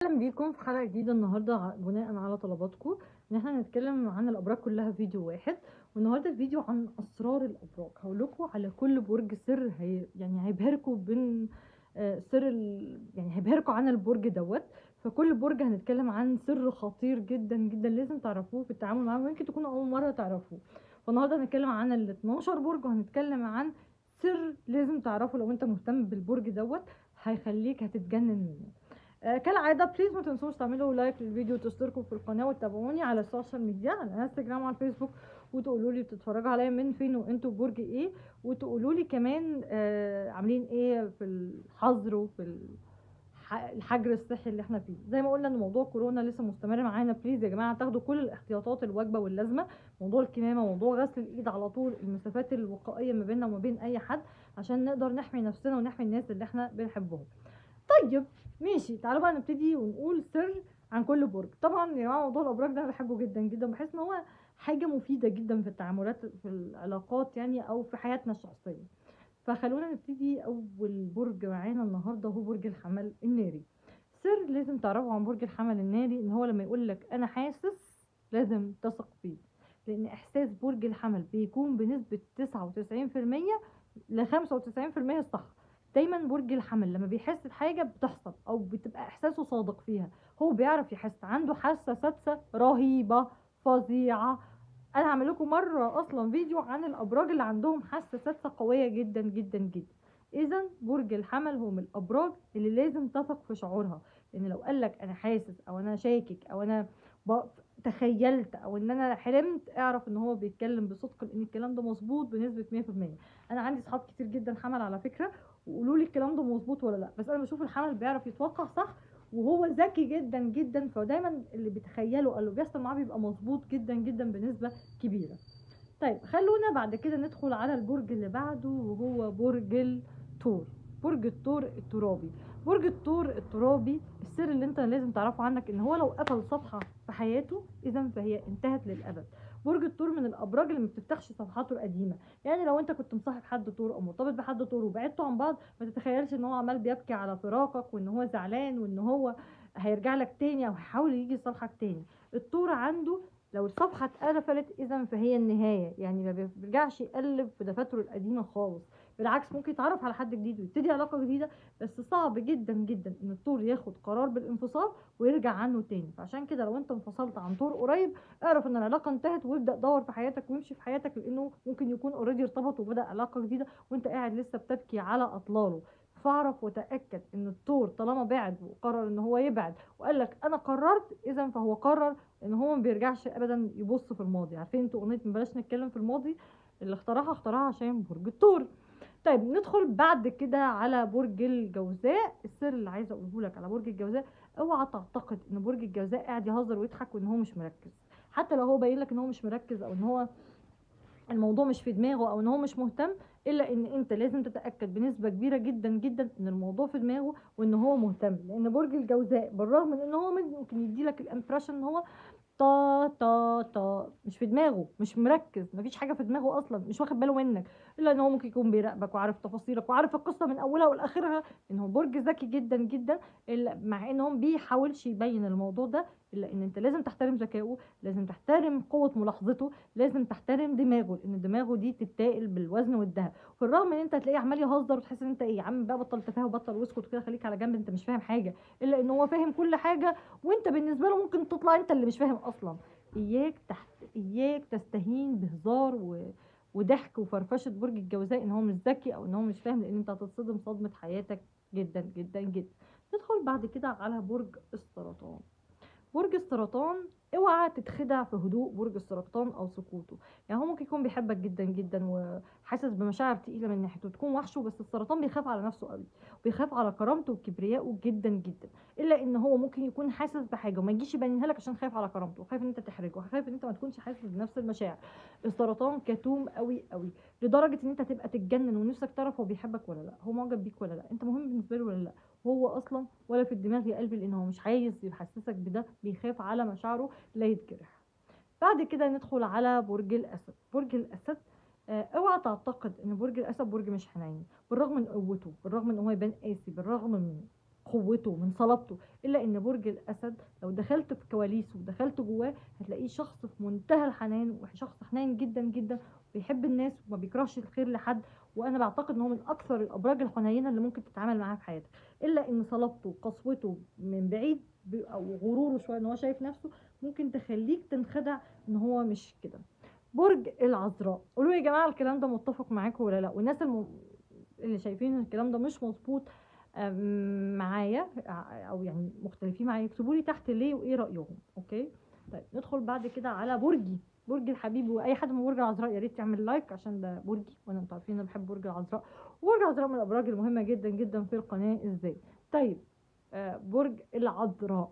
اهلا بيكم في حلقه جديده النهارده بناء على طلباتكم ان احنا نتكلم عن الابراج كلها في فيديو واحد. والنهارده الفيديو عن اسرار الابراج، هقول لكم على كل برج سر يعني هيبهركم بين يعني هيبهركم عن البرج دوت. فكل برج هنتكلم عن سر خطير جدا جدا لازم تعرفوه في التعامل معاه، ويمكن تكونوا اول مره تعرفوه. فالنهارده هنتكلم عن ال 12 برج، وهنتكلم عن سر لازم تعرفه لو انت مهتم بالبرج دوت، هيخليك هتتجنن منه. كالعادة بليز ما تنسوش تعملوا لايك للفيديو وتشتركوا في القناة وتتابعوني على السوشيال ميديا، على الانستجرام وعلى الفيسبوك، وتقولوا لي بتتفرجوا عليا من فين وانتوا برج ايه، وتقولوا لي كمان عاملين ايه في الحظر وفي الحجر الصحي اللي احنا فيه. زي ما قلنا ان موضوع كورونا لسه مستمر معانا، بليز يا جماعه تاخدوا كل الاحتياطات الواجبه واللازمه، موضوع الكمامه، موضوع غسل الايد على طول، المسافات الوقائيه ما بيننا وما بين اي حد، عشان نقدر نحمي نفسنا ونحمي الناس اللي احنا بنحبهم. طيب ماشي، تعالوا بقى نبتدي ونقول سر عن كل برج. طبعا يا جماعه موضوع الابراج ده انا بحبه جدا جدا، بحس ان هو حاجه مفيده جدا في التعاملات في العلاقات يعني، او في حياتنا الشخصيه. فخلونا نبتدي. اول برج معانا النهارده هو برج الحمل الناري. سر لازم تعرفه عن برج الحمل الناري ان هو لما يقول لك انا حاسس لازم تثق فيه، لان احساس برج الحمل بيكون بنسبه 99% ل 95% الصح. دايما برج الحمل لما بيحس بحاجه بتحصل او بتبقى احساسه صادق فيها، هو بيعرف يحس، عنده حاسه سادسه رهيبه فظيعه. انا هعمل لكم مره اصلا فيديو عن الابراج اللي عندهم حاسه سادسه قويه جدا جدا جدا. اذا برج الحمل هو من الابراج اللي لازم تثق في شعورها، لان لو قالك انا حاسس او انا شاكك او انا ب... تخيلت او ان انا حلمت، اعرف ان هو بيتكلم بصدق، لان الكلام ده مظبوط بنسبه 100%. انا عندي صحاب كتير جدا حمل على فكره، وقولوا لي الكلام ده مظبوط ولا لا، بس انا بشوف الحمل بيعرف يتوقع صح، وهو ذكي جدا جدا، فدايما اللي بيتخيله او اللي بيحصل معاه بيبقى مظبوط جدا جدا بنسبه كبيره. طيب خلونا بعد كده ندخل على البرج اللي بعده وهو برج الثور. برج الثور الترابي. برج الثور الترابي، السر اللي انت لازم تعرفه عنك ان هو لو قفل صفحة في حياته اذا فهي انتهت للابد. برج الثور من الابراج اللي ما بتفتحش صفحاته القديمه، يعني لو انت كنت مصاحب حد ثور او مرتبط بحد ثور وبعدتوا عن بعض، ما تتخيلش ان هو عمال بيبكي على فراقك وان هو زعلان وان هو هيرجع لك تاني او هيحاول يجي يصالحك تاني. الثور عنده لو الصفحة اتقفلت إذا فهي النهاية، يعني ما بيرجعش يقلب في دفاتره القديمة خالص. بالعكس ممكن يتعرف على حد جديد ويبتدي علاقة جديدة، بس صعب جدا جدا إن الطور ياخد قرار بالانفصال ويرجع عنه تاني. فعشان كده لو أنت انفصلت عن طور قريب، اعرف إن العلاقة انتهت، وابدأ دور في حياتك وامشي في حياتك، لأنه ممكن يكون اوريدي ارتبط وبدأ علاقة جديدة وأنت قاعد لسه بتبكي على أطلاله. فاعرف وتأكد إن الطور طالما بعد وقرر إن هو يبعد وقال لك أنا قررت، إذا فهو قرر ان هو ما بيرجعش ابدا يبص في الماضي. عارفين انتوا اغنيه ما بلاش نتكلم في الماضي؟ اللي اخترعها عشان برج الثور. طيب ندخل بعد كده على برج الجوزاء. السر اللي عايزه اقوله لك على برج الجوزاء، اوعى تعتقد ان برج الجوزاء قاعد يهزر ويضحك وان هو مش مركز. حتى لو هو باين لك ان هو مش مركز او ان هو الموضوع مش في دماغه او ان هو مش مهتم، الا ان انت لازم تتاكد بنسبه كبيره جدا جدا ان الموضوع في دماغه وان هو مهتم. لان برج الجوزاء بالرغم من ان هو ممكن يديلك الامبريشن ان هو طا مش في دماغه، مش مركز، مفيش حاجه في دماغه اصلا، مش واخد باله منك، الا ان هو ممكن يكون بيراقبك وعارف تفاصيلك وعارف القصه من اولها ولاخرها. ان هو برج ذكي جدا جدا، الا مع ان هو بيحاولش يبين الموضوع ده، الا ان انت لازم تحترم ذكائه، لازم تحترم قوه ملاحظته، لازم تحترم دماغه، لان دماغه دي تتاقل بالوزن والذهب. في الرغم ان انت هتلاقيه عمال يهزر وتحس ان انت ايه يا عم بقى، بطل تفاهه وبطل واسكت وكده، خليك على جنب انت مش فاهم حاجه، الا ان هو فاهم كل حاجه، وانت بالنسبه له ممكن تطلع انت اللي مش فاهم اصلا. اياك تستهين بهزار وضحك وفرفشه برج الجوزاء ان هو مش ذكي او ان هو مش فاهم، لان انت هتتصدم صدمه حياتك جدا جدا جدا. ندخل بعد كده على برج السرطان. برج السرطان، اوعى تتخدع في هدوء برج السرطان او سكوته. يعني هو ممكن يكون بيحبك جدا جدا وحاسس بمشاعر تقيله من ناحيته تكون وحشه، بس السرطان بيخاف على نفسه قوي، بيخاف على كرامته وكبريائه جدا جدا. الا ان هو ممكن يكون حاسس بحاجه وما يجيش يبينها لك عشان خايف على كرامته، وخايف ان انت تحرجه، وخايف ان انت ما تكونش حاسس بنفس المشاعر. السرطان كتوم قوي قوي، لدرجه ان انت تبقى تتجنن ونفسك تعرف هو بيحبك ولا لا، هو معجب بيك ولا لا، انت مهم بالنسبه له ولا لا. وهو اصلا ولا في الدماغ يا قلبي، لان هو مش عايز يحسسك بده، بيخاف على مشاعره لا يتجرح. بعد كده ندخل على برج الاسد. برج الاسد، اوعى تعتقد ان برج الاسد برج مش حنين، بالرغم من قوته، بالرغم ان هو يبان قاسي، بالرغم من قوته من صلابته. الا ان برج الاسد لو دخلت في كواليسه ودخلت جواه هتلاقيه شخص في منتهى الحنان، وشخص حنين جدا جدا، بيحب الناس وما بيكرهش الخير لحد. وانا بعتقد ان هو من اكثر الابراج الحنينه اللي ممكن تتعامل معاها في حياتك. الا ان صلابته وقسوته من بعيد او غروره شويه ان هو شايف نفسه ممكن تخليك تنخدع ان هو مش كده. برج العذراء، قولوا يا جماعه الكلام ده متفق معاكم ولا لا؟ والناس اللي شايفين ان الكلام ده مش مظبوط معايا او يعني مختلفين معايا يكتبوا لي تحت ليه وايه رايهم. اوكي، طيب ندخل بعد كده على برجي، برج الحبيب. واي حد من برج العذراء يا ريت يعمل لايك عشان ده برجي، وانا انتوا عارفين انا بحب برج العذراء، وبرج العذراء من الابراج المهمه جدا جدا في القناه. ازاي؟ طيب برج العذراء،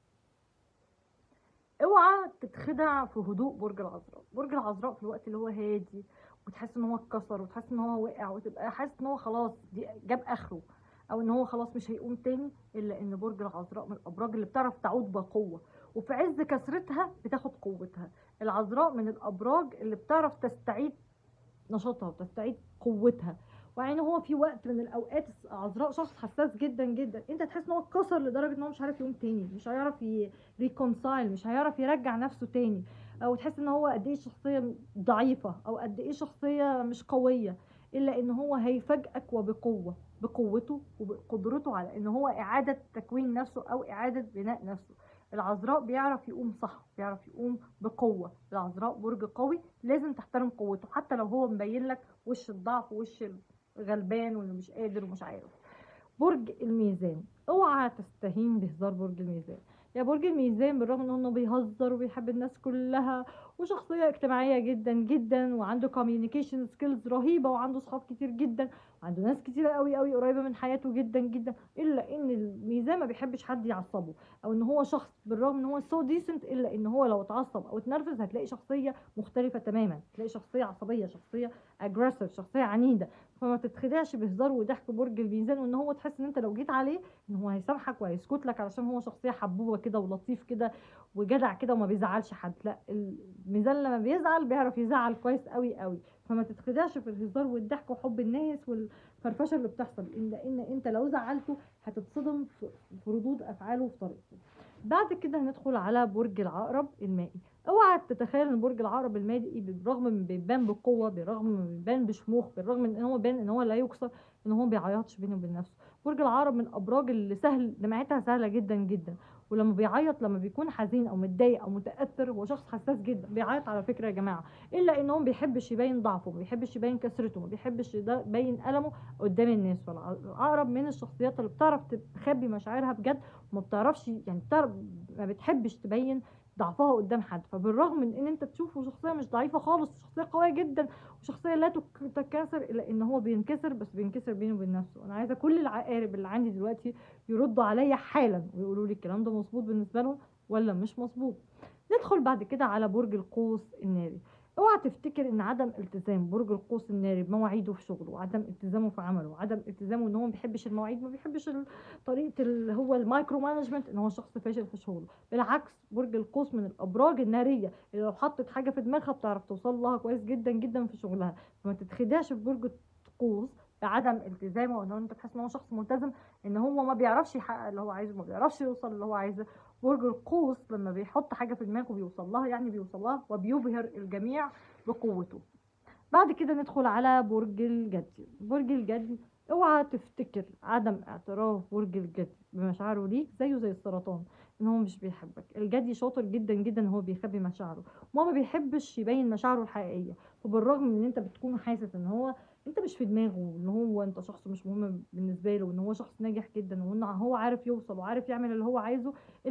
اوعى تتخدع في هدوء برج العذراء. برج العذراء في الوقت اللي هو هادي وتحس ان هو اتكسر وتحس ان هو وقع وتبقى حاسس ان هو خلاص دي جاب اخره او ان هو خلاص مش هيقوم تاني، الا ان برج العذراء من الابراج اللي بتعرف تعود بقوه، وفي عز كسرتها بتاخد قوتها. العذراء من الابراج اللي بتعرف تستعيد نشاطها وتستعيد قوتها. ويعني هو في وقت من الاوقات عذراء شخص حساس جدا جدا، انت تحس ان هو اتكسر لدرجه ان هو مش عارف يقوم تاني، مش هيعرف ريكونسايل، مش هيعرف يرجع نفسه تاني، او تحس ان هو قد ايه شخصيه ضعيفه او قد ايه شخصيه مش قويه. الا ان هو هيفاجئك وبقوه، بقوته وبقدرته على ان هو اعاده تكوين نفسه او اعاده بناء نفسه. العذراء بيعرف يقوم صح، بيعرف يقوم بقوه. العذراء برج قوي، لازم تحترم قوته حتى لو هو مبين لك وش الضعف ووش الغلبان واللي مش قادر ومش عارف. برج الميزان، اوعى تستهين بهزار برج الميزان. يا برج الميزان بالرغم من انه بيهزر وبيحب الناس كلها وشخصية اجتماعية جدا جدا وعنده communication skills رهيبة وعنده صحاب كتير جدا وعنده ناس كتيرة قوي قوي قريبة من حياته جدا جدا، الا ان الميزان ما بيحبش حد يعصبه، او ان هو شخص بالرغم ان هو so decent الا ان هو لو اتعصب او اتنرفز هتلاقي شخصية مختلفة تماما، تلاقي شخصية عصبية، شخصية aggressive، شخصية عنيدة. فما تتخدعش بهزار وضحك برج الميزان، وان هو تحس ان انت لو جيت عليه ان هو هيسامحك وهيسكت لك علشان هو شخصيه حبوبه كده ولطيف كده وجدع كده وما بيزعلش حد. لا، الميزان لما بيزعل بيعرف يزعل كويس قوي قوي. فما تتخدعش في الهزار والضحك وحب الناس والفرفشه اللي بتحصل، ان انت لو زعلته هتتصدم في ردود افعاله وفي طريقته. بعد كده هندخل على برج العقرب المائي. اوعى تتخيل ان برج العقرب المائي بالرغم من بيبان بقوه، بالرغم من بيبان بشموخ، بالرغم من ان هو بان ان هو لا يكسر، ان هو بيعيطش بينه وبين نفسه. برج العقرب من الابراج اللي سهل دمعتها سهله جدا جدا، ولما بيعيط لما بيكون حزين او متضايق او متاثر هو شخص حساس جدا بيعيط على فكره يا جماعه. الا انه ما بيحبش يبين ضعفه، ما بيحبش يبين كسرته، ما بيحبش يبين المه قدام الناس. فالعقرب من الشخصيات اللي بتعرف تخبي مشاعرها بجد، وما بتعرفش يعني بتعرف ما بتحبش تبين ضعفها قدام حد. فبالرغم من ان انت تشوفه شخصيه مش ضعيفه خالص، شخصيه قويه جدا وشخصيه لا تتكسر، الا ان هو بينكسر، بس بينكسر بينه وبين نفسه. انا عايزه كل العقارب اللي عندي دلوقتي يردوا عليا حالا ويقولوا لي الكلام ده مظبوط بالنسبه لهم ولا مش مظبوط. ندخل بعد كده على برج القوس الناري. اوعى تفتكر ان عدم التزام برج القوس الناري بمواعيده في شغله، وعدم التزامه في عمله، وعدم التزامه ان هو ما بيحبش المواعيد، ما بيحبش طريقه اللي هو المايكرو مانجمنت، ان هو شخص فاشل في شغله. بالعكس، برج القوس من الابراج الناريه اللي لو حطت حاجه في دماغها بتعرف توصل لها كويس جدا جدا في شغلها. فما تتخدعش في برج القوس بعدم التزامه، وان انت تحس ان هو شخص ملتزم ان هو ما بيعرفش يحقق اللي هو عايزه، ما بيعرفش يوصل اللي هو عايزه. برج القوس لما بيحط حاجه في دماغه بيوصل لها، يعني بيوصل لها وبيبهر الجميع بقوته. بعد كده ندخل على برج الجدي. برج الجدي، اوعى تفتكر عدم اعتراف برج الجدي بمشاعره ليك زيه زي السرطان ان هو مش بيحبك. الجدي شاطر جدا جدا، هو بيخبي مشاعره وما بيحبش يبين مشاعره الحقيقيه. وبالرغم من ان انت بتكون حاسس ان هو انت مش في دماغه، ان هو انت شخص مش مهم بالنسبه له، وان هو شخص ناجح جدا وان هو عارف يوصل وعارف يعمل اللي هو عايزه،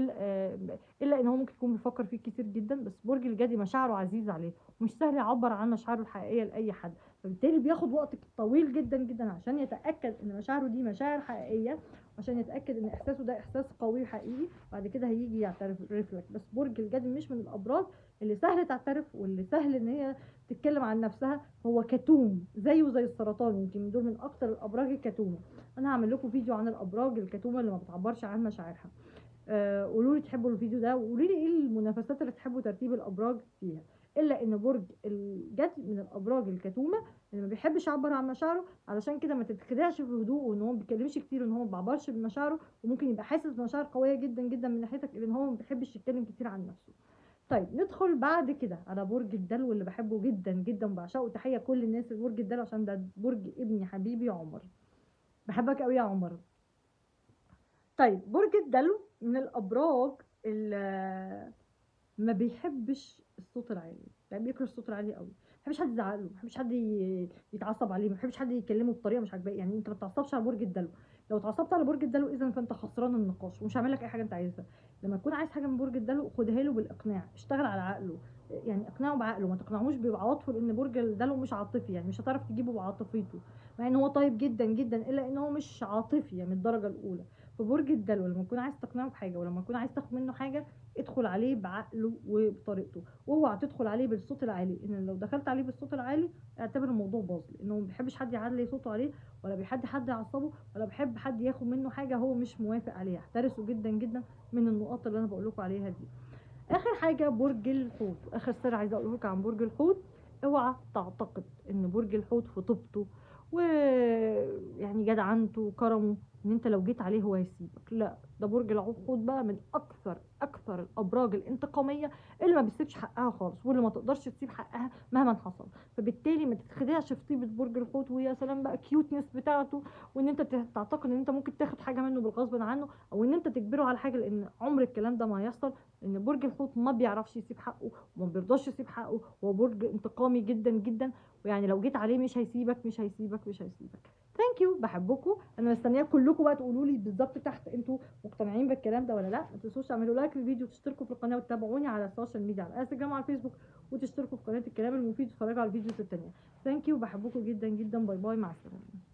الا ان هو ممكن يكون بيفكر فيه كتير جدا. بس برج الجدي مشاعره عزيزه عليه، مش سهل يعبر عن مشاعره الحقيقيه لاي حد، فبالتالي بياخد وقت طويل جدا جدا عشان يتاكد ان مشاعره دي مشاعر حقيقيه، عشان يتاكد ان احساسه ده احساس قوي حقيقي. بعد كده هيجي يعترف لك. بس برج الجدي مش من الابراج اللي سهل تعترف واللي سهل ان هي تتكلم عن نفسها. هو كتوم زيه زي السرطان، يمكن دول من اكتر الابراج الكتومه. انا هعمل لكم فيديو عن الابراج الكتومه اللي ما بتعبرش عن مشاعرها. قولوا لي تحبوا الفيديو ده، وقولوا لي ايه المنافسات اللي تحبوا ترتيب الابراج فيها. الا ان برج الجدي من الابراج الكتومه اللي ما بيحبش يعبر عن مشاعره. علشان كده ما تتخدعش في هدوءه وان هو ما بيتكلمش كتير وان هو ما بيعبرش بمشاعره، وممكن يبقى حاسس بمشاعر قويه جدا جدا من ناحيتك لان هو ما بيحبش يتكلم كتير عن نفسه. طيب ندخل بعد كده على برج الدلو اللي بحبه جدا جدا وبعشقه. تحيه كل الناس في برج الدلو عشان ده برج ابني حبيبي عمر. بحبك قوي يا عمر. طيب برج الدلو من الابراج اللي ما بيحبش الصوت العالي، يعني بيكره الصوت العالي قوي. ما بيحبش حد يزعق له، ما بيحبش حد يتعصب عليه، ما بيحبش حد يكلمه بطريقه مش عاجباه. يعني انت ما بتعصبش على برج الدلو. لو اتعصبت على برج الدلو اذا فانت خسران النقاش ومش هعمل لك اي حاجه انت عايزها. لما تكون عايز حاجه من برج الدلو خدها له بالاقناع، اشتغل على عقله. يعني اقنعه بعقله، ما تقنعوش بعواطفه لان برج الدلو مش عاطفي، يعني مش هتعرف تجيبه بعاطفيته. مع ان هو طيب جدا جدا الا ان هو مش عاطفي يعني من الدرجه الاولى. فبرج الدلو لما تكون عايز تقنعه بحاجه ولما تكون عايز تاخد منه حاجه ادخل عليه بعقله وبطريقته، واوعى تدخل عليه بالصوت العالي. ان لو دخلت عليه بالصوت العالي اعتبر الموضوع باظ، لانه ما بيحبش حد يعلي صوته عليه، ولا بيحب حد يعصبه، ولا بيحب حد ياخد منه حاجه هو مش موافق عليها. احترسوا جدا جدا من النقاط اللي انا بقول لكم عليها دي. اخر حاجه برج الحوت، واخر سر عايزه اقول لكم عن برج الحوت. اوعى تعتقد ان برج الحوت في طيبته ويعني جدعنته وكرمه ان انت لو جيت عليه هو هيسيبك. لا، ده برج الحوت بقى من اكثر الابراج الانتقاميه اللي ما بتسيبش حقها خالص، واللي ما تقدرش تسيب حقها مهما حصل. فبالتالي ما تتخدعش في طيبه برج الحوت ويا سلام بقى كيوتنس بتاعته، وان انت تعتقد ان انت ممكن تاخد حاجه منه بالغصب عنه، او ان انت تجبره على حاجه، لان عمر الكلام ده ما هيحصل. ان برج الحوت ما بيعرفش يسيب حقه وما بيرضاش يسيب حقه، هو برج انتقامي جدا جدا. ويعني لو جيت عليه مش هيسيبك مش هيسيبك مش هيسيبك. ثانك يو، بحبكم. انا مستنيه كلكم بقى تقولوا لي بالظبط تحت انتوا مقتنعين بالكلام ده ولا لا. ما تنسوش تعملوا لايك للفيديو وتشتركوا في القناه وتتابعوني على السوشيال ميديا على انستجرام وعلى الفيسبوك، وتشتركوا في قناه الكلام المفيد وتتفرجوا على الفيديوز التانيه. ثانك يو، بحبكم جدا جدا. باي باي، مع السلامه.